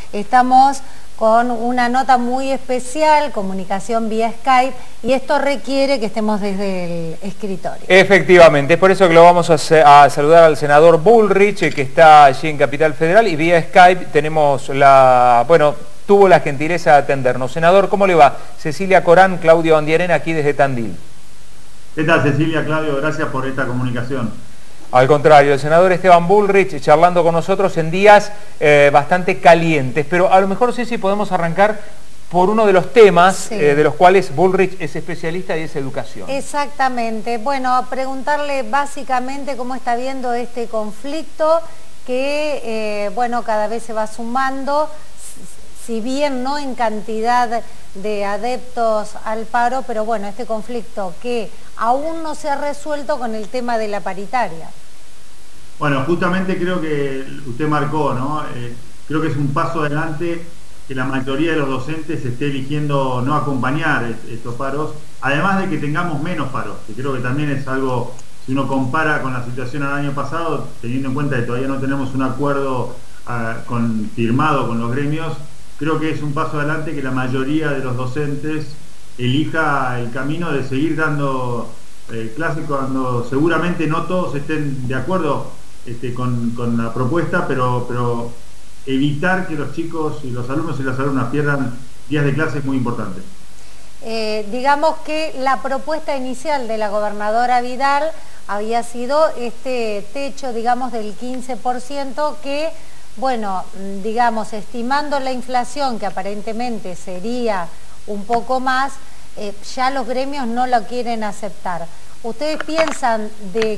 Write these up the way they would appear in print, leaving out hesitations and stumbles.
estamos con una nota muy especial, comunicación vía Skype, y esto requiere que estemos desde el escritorio. Efectivamente, es por eso que lo vamos a saludar al senador Bullrich, que está allí en Capital Federal, y vía Skype tenemos tuvo la gentileza de atendernos. Senador, ¿cómo le va? Cecilia Corán, Claudio Andiarena, aquí desde Tandil. ¿Qué tal, Cecilia, Claudio? Gracias por esta comunicación. Al contrario, el senador Esteban Bullrich charlando con nosotros en días bastante calientes, pero a lo mejor sí podemos arrancar por uno de los temas de los cuales Bullrich es especialista y es educación. Exactamente. Bueno, preguntarle básicamente cómo está viendo este conflicto que, cada vez se va sumando, si bien no en cantidad de adeptos al paro, pero bueno, este conflicto que aún no se ha resuelto con el tema de la paritaria. Bueno, justamente creo que usted marcó, ¿no? Creo que es un paso adelante que la mayoría de los docentes esté eligiendo no acompañar estos paros, además de que tengamos menos paros, que creo que también es algo, si uno compara con la situación del año pasado, teniendo en cuenta que todavía no tenemos un acuerdo firmado con los gremios, creo que es un paso adelante que la mayoría de los docentes elija el camino de seguir dando clases cuando seguramente no todos estén de acuerdo con la propuesta, pero evitar que los chicos y los alumnos y las alumnas pierdan días de clase es muy importante. Digamos que la propuesta inicial de la gobernadora Vidal había sido este techo, digamos, del 15% que, bueno, digamos, estimando la inflación, que aparentemente sería un poco más, ya los gremios no lo quieren aceptar. ¿Ustedes piensan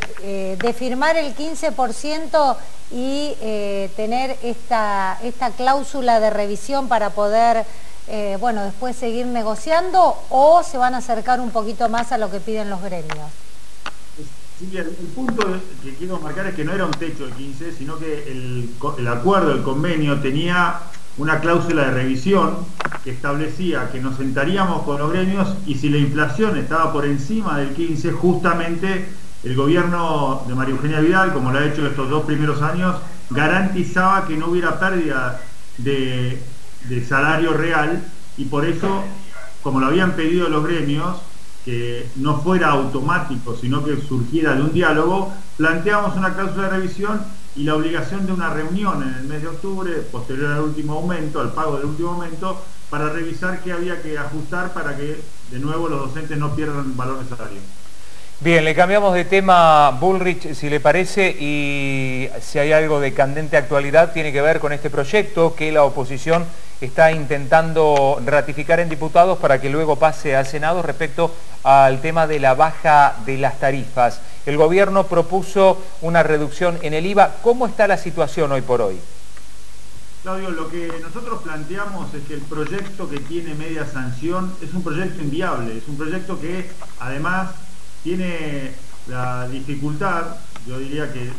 de firmar el 15% y tener esta cláusula de revisión para poder, después seguir negociando, o se van a acercar un poquito más a lo que piden los gremios? Silvia, el punto que quiero marcar es que no era un techo el 15, sino que el acuerdo, el convenio, tenía una cláusula de revisión que establecía que nos sentaríamos con los gremios y si la inflación estaba por encima del 15, justamente el gobierno de María Eugenia Vidal, como lo ha hecho estos 2 primeros años, garantizaba que no hubiera pérdida de salario real, y por eso, como lo habían pedido los gremios, que no fuera automático, sino que surgiera de un diálogo, planteamos una cláusula de revisión y la obligación de una reunión en el mes de octubre, posterior al último aumento, al pago del último aumento, para revisar qué había que ajustar para que, de nuevo, los docentes no pierdan valor de salario. Bien, le cambiamos de tema, Bullrich, si le parece, y si hay algo de candente actualidad, tiene que ver con este proyecto que la oposición está intentando ratificar en diputados para que luego pase al Senado respecto al tema de la baja de las tarifas. El gobierno propuso una reducción en el IVA. ¿Cómo está la situación hoy por hoy? Claudio, lo que nosotros planteamos es que el proyecto que tiene media sanción es un proyecto inviable, es un proyecto que además tiene la dificultad, yo diría que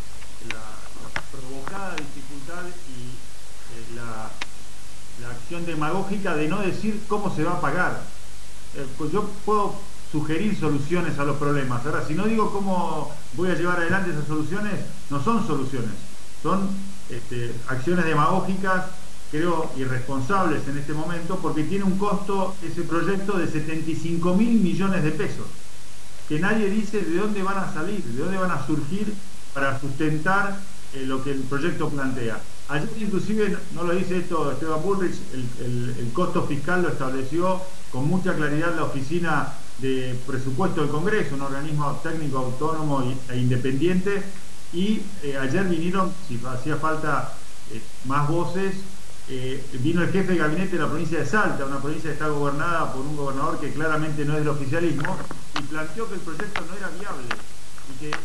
la provocada dificultad y la acción demagógica de no decir cómo se va a pagar. Pues yo puedo sugerir soluciones a los problemas. Ahora, si no digo cómo voy a llevar adelante esas soluciones, no son soluciones, son acciones demagógicas, creo irresponsables en este momento, porque tiene un costo ese proyecto de 75.000 millones de pesos, que nadie dice de dónde van a salir, de dónde van a surgir para sustentar lo que el proyecto plantea. Ayer inclusive, no lo dice esto Esteban Bullrich, el costo fiscal lo estableció con mucha claridad la Oficina de Presupuesto del Congreso, un organismo técnico autónomo e independiente, y ayer vinieron, si hacía falta más voces, vino el jefe de gabinete de la provincia de Salta, una provincia que está gobernada por un gobernador que claramente no es del oficialismo, y planteó que el proyecto no era viable y que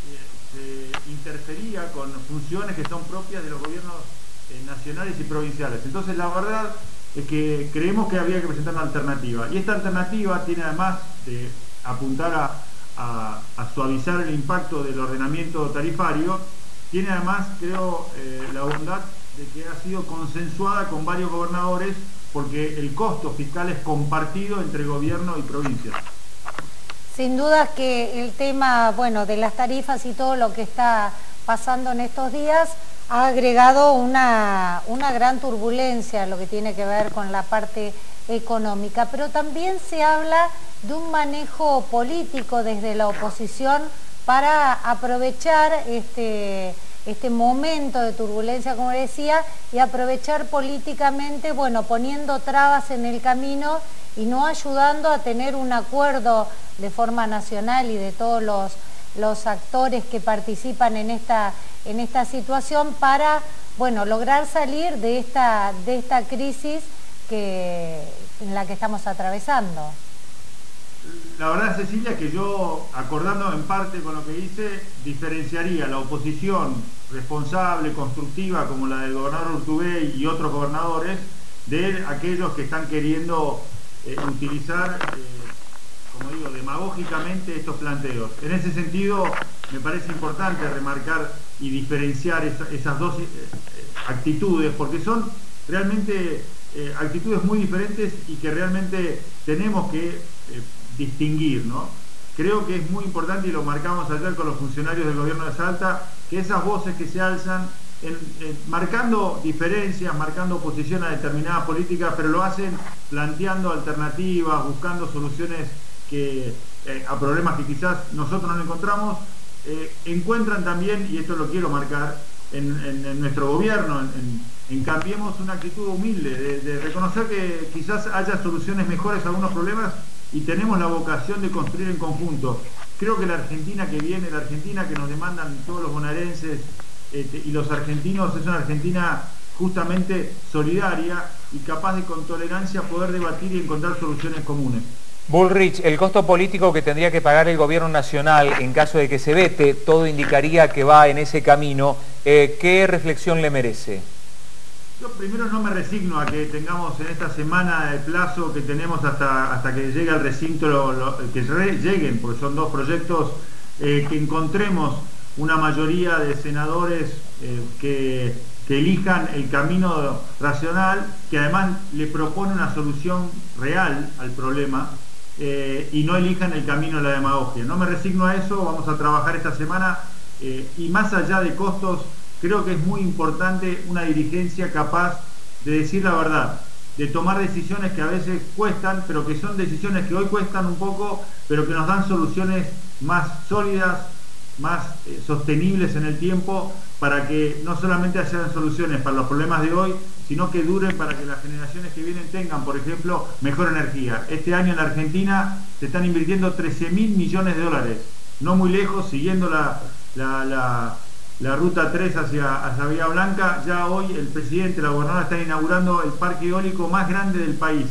se interfería con funciones que son propias de los gobiernos nacionales y provinciales. Entonces la verdad es que creemos que había que presentar una alternativa, y esta alternativa tiene, además de apuntar a suavizar el impacto del ordenamiento tarifario, tiene además, creo, la bondad de que ha sido consensuada con varios gobernadores, porque el costo fiscal es compartido entre gobierno y provincia. Sin duda que el tema, de las tarifas y todo lo que está pasando en estos días ha agregado una gran turbulencia a lo que tiene que ver con la parte económica, pero también se habla de un manejo político desde la oposición para aprovechar este momento de turbulencia, como decía, y aprovechar políticamente, bueno, poniendo trabas en el camino y no ayudando a tener un acuerdo de forma nacional y de todos los actores que participan en esta situación para, bueno, lograr salir de esta crisis en la que estamos atravesando. La verdad, Cecilia, que yo, acordando en parte con lo que hice, diferenciaría la oposición responsable, constructiva, como la del gobernador Urtubey y otros gobernadores, de aquellos que están queriendo utilizar, como digo, demagógicamente estos planteos. En ese sentido, me parece importante remarcar y diferenciar esas dos actitudes, porque son realmente actitudes muy diferentes y que realmente tenemos que distinguir, ¿no? Creo que es muy importante, y lo marcamos ayer con los funcionarios del gobierno de Salta, que esas voces que se alzan marcando diferencias, marcando oposición a determinadas políticas, pero lo hacen planteando alternativas, buscando soluciones a problemas que quizás nosotros no encontramos, encuentran también, y esto lo quiero marcar, en nuestro gobierno, en Cambiemos, una actitud humilde, de reconocer que quizás haya soluciones mejores a algunos problemas y tenemos la vocación de construir en conjunto. Creo que la Argentina que viene, la Argentina que nos demandan todos los bonaerenses y los argentinos, es una Argentina justamente solidaria y capaz de, con tolerancia, poder debatir y encontrar soluciones comunes. Bullrich, el costo político que tendría que pagar el gobierno nacional en caso de que se vete, todo indicaría que va en ese camino. ¿Qué reflexión le merece? Yo primero no me resigno a que tengamos en esta semana el plazo que tenemos hasta que llegue al recinto, que lleguen, porque son dos proyectos, que encontremos una mayoría de senadores que elijan el camino racional, que además le propone una solución real al problema, y no elijan el camino de la demagogia. No me resigno a eso, vamos a trabajar esta semana, y más allá de costos, creo que es muy importante una dirigencia capaz de decir la verdad, de tomar decisiones que a veces cuestan, pero que son decisiones que hoy cuestan un poco, pero que nos dan soluciones más sólidas, más sostenibles en el tiempo, para que no solamente sean soluciones para los problemas de hoy, sino que duren para que las generaciones que vienen tengan, por ejemplo, mejor energía. Este año en la Argentina se están invirtiendo 13.000 millones de dólares, no muy lejos, siguiendo la ruta 3 hacia Bahía Blanca. Ya hoy el presidente, la gobernadora, están inaugurando el parque eólico más grande del país,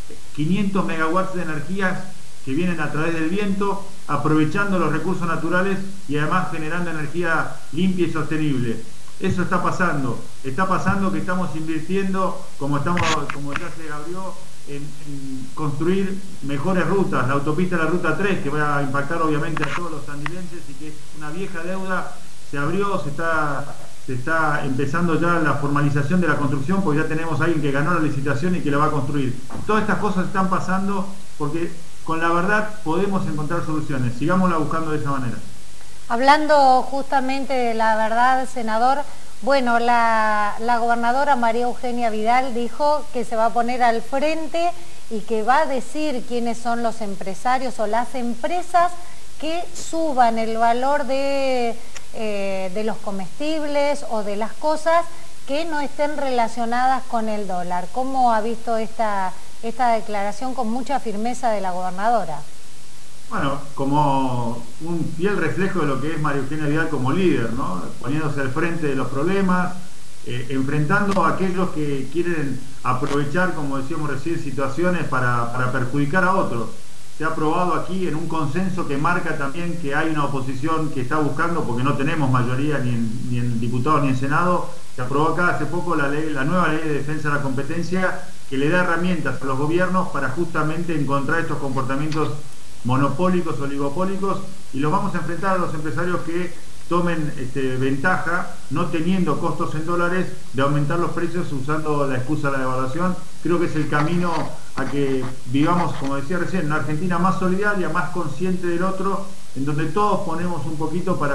500 megawatts de energías que vienen a través del viento, aprovechando los recursos naturales y además generando energía limpia y sostenible. Eso está pasando que estamos invirtiendo, como ya se abrió, en construir mejores rutas. La autopista de la ruta 3, que va a impactar obviamente a todos los sandilenses y que es una vieja deuda, se abrió, se está empezando ya la formalización de la construcción, porque ya tenemos a alguien que ganó la licitación y que la va a construir. Todas estas cosas están pasando porque con la verdad podemos encontrar soluciones. Sigámosla buscando de esa manera. Hablando justamente de la verdad, senador, bueno, la gobernadora María Eugenia Vidal dijo que se va a poner al frente y que va a decir quiénes son los empresarios o las empresas que suban el valor de los comestibles o de las cosas que no estén relacionadas con el dólar. ¿Cómo ha visto esta declaración con mucha firmeza de la gobernadora? Bueno, como un fiel reflejo de lo que es María Eugenia Vidal como líder, ¿no? Poniéndose al frente de los problemas, enfrentando a aquellos que quieren aprovechar, como decíamos recién, situaciones para perjudicar a otros. Se ha aprobado aquí en un consenso que marca también que hay una oposición que está buscando, porque no tenemos mayoría ni en diputados ni en Senado. Se aprobó acá hace poco la nueva ley de defensa de la competencia, que le da herramientas a los gobiernos para justamente encontrar estos comportamientos monopólicos, oligopólicos, y los vamos a enfrentar a los empresarios que tomen ventaja, no teniendo costos en dólares, de aumentar los precios usando la excusa de la devaluación. Creo que es el camino a que vivamos, como decía recién, una Argentina más solidaria, más consciente del otro, en donde todos ponemos un poquito para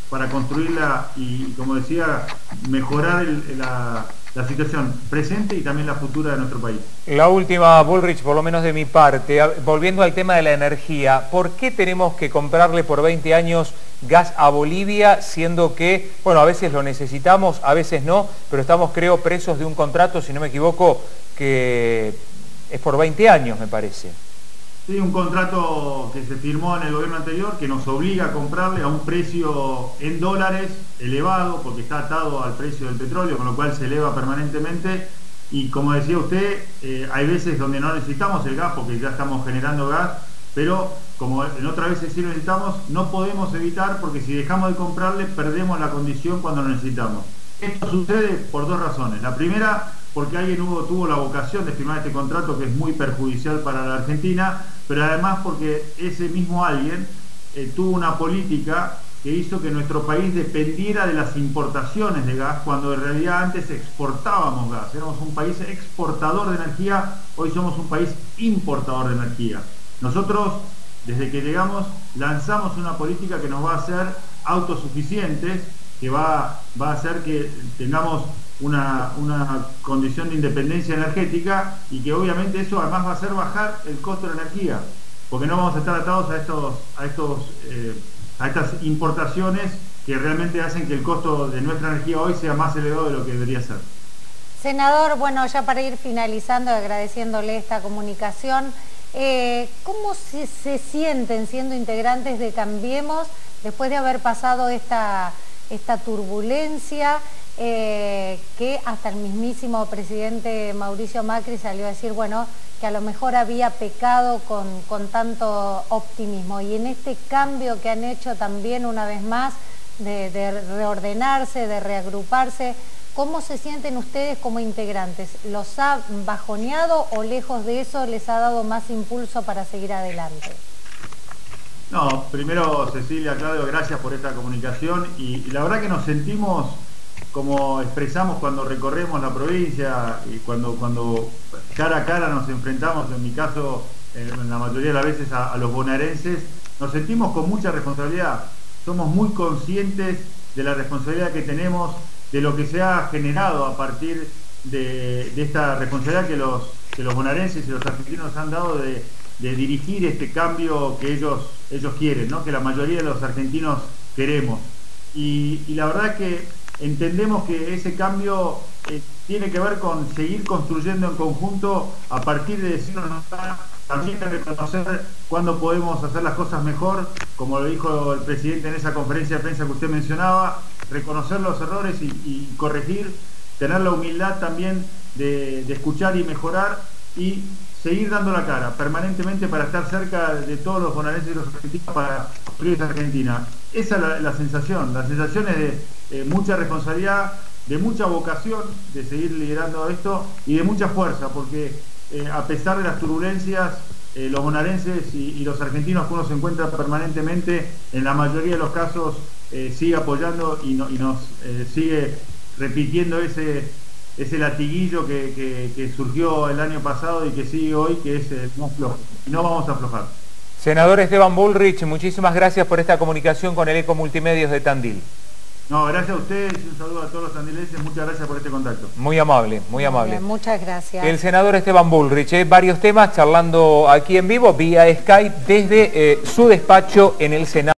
para construirla y, como decía, mejorar la situación presente y también la futura de nuestro país. La última, Bullrich, por lo menos de mi parte, volviendo al tema de la energía, ¿por qué tenemos que comprarle por 20 años gas a Bolivia, siendo que, bueno, a veces lo necesitamos, a veces no, pero estamos, creo, presos de un contrato, si no me equivoco, que es por 20 años, me parece? Sí, un contrato que se firmó en el gobierno anterior que nos obliga a comprarle a un precio en dólares elevado, porque está atado al precio del petróleo, con lo cual se eleva permanentemente. Y como decía usted, hay veces donde no necesitamos el gas porque ya estamos generando gas, pero como en otras veces sí lo necesitamos, no podemos evitar, porque si dejamos de comprarle perdemos la condición cuando lo necesitamos. Esto sucede por dos razones. La primera, porque alguien tuvo la vocación de firmar este contrato que es muy perjudicial para la Argentina, pero además porque ese mismo alguien tuvo una política que hizo que nuestro país dependiera de las importaciones de gas, cuando en realidad antes exportábamos gas. Éramos un país exportador de energía, hoy somos un país importador de energía. Nosotros, desde que llegamos, lanzamos una política que nos va a hacer autosuficientes, que va a hacer que tengamos una condición de independencia energética, y que obviamente eso además va a hacer bajar el costo de la energía, porque no vamos a estar atados a estas importaciones que realmente hacen que el costo de nuestra energía hoy sea más elevado de lo que debería ser. Senador, bueno, ya para ir finalizando, agradeciéndole esta comunicación, ¿cómo se sienten siendo integrantes de Cambiemos después de haber pasado esta turbulencia, que hasta el mismísimo presidente Mauricio Macri salió a decir, bueno, que a lo mejor había pecado con tanto optimismo? Y en este cambio que han hecho también una vez más de reordenarse, de reagruparse, ¿cómo se sienten ustedes como integrantes? ¿Los ha bajoneado o lejos de eso les ha dado más impulso para seguir adelante? No, primero, Cecilia, Claudio, gracias por esta comunicación, y la verdad que nos sentimos, como expresamos cuando recorremos la provincia y cuando cara a cara nos enfrentamos, en mi caso, en la mayoría de las veces a los bonaerenses, nos sentimos con mucha responsabilidad. Somos muy conscientes de la responsabilidad que tenemos, de lo que se ha generado a partir de esta responsabilidad que los bonaerenses y los argentinos han dado de dirigir este cambio que ellos quieren, ¿no? Que la mayoría de los argentinos queremos. Y la verdad es que entendemos que ese cambio tiene que ver con seguir construyendo en conjunto, a partir de decirnos, también de reconocer cuándo podemos hacer las cosas mejor, como lo dijo el presidente en esa conferencia de prensa que usted mencionaba, reconocer los errores y corregir, tener la humildad también de escuchar y mejorar, y seguir dando la cara permanentemente para estar cerca de todos los bonaerenses y los argentinos para construir esta Argentina. Esa es la sensación es de mucha responsabilidad, de mucha vocación de seguir liderando esto, y de mucha fuerza, porque a pesar de las turbulencias, los bonaerenses y los argentinos que uno se encuentra permanentemente, en la mayoría de los casos sigue apoyando y nos sigue repitiendo ese latiguillo que surgió el año pasado y que sigue hoy, que es no flojo, y no vamos a aflojar. Senador Esteban Bullrich, muchísimas gracias por esta comunicación con el Eco Multimedios de Tandil. No, gracias a ustedes y un saludo a todos los tandilenses. Muchas gracias por este contacto. Muy amable, muy amable. Bien, muchas gracias. El senador Esteban Bullrich, varios temas charlando aquí en vivo vía Skype desde su despacho en el Senado.